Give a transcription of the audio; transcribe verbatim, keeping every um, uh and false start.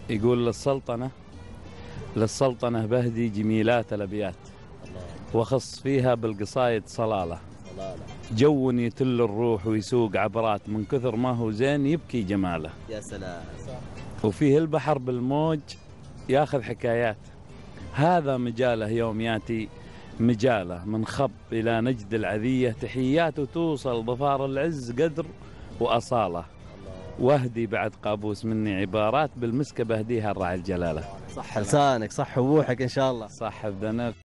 يقول للسلطنة للسلطنة بهدي جميلات الأبيات وخص فيها بالقصايد صلالة. جو يتل الروح ويسوق عبرات من كثر ما هو زين يبكي جماله. يا سلام. وفيه البحر بالموج ياخذ حكايات. هذا مجاله يوم ياتي مجاله من خب إلى نجد العذية تحيات وتوصل ظفار العز قدر وأصالة. واهدي بعد قابوس مني عبارات بالمسكة بهديها الراعي الجلالة. صح لسانك، صح وبوحك إن شاء الله. صح بدنا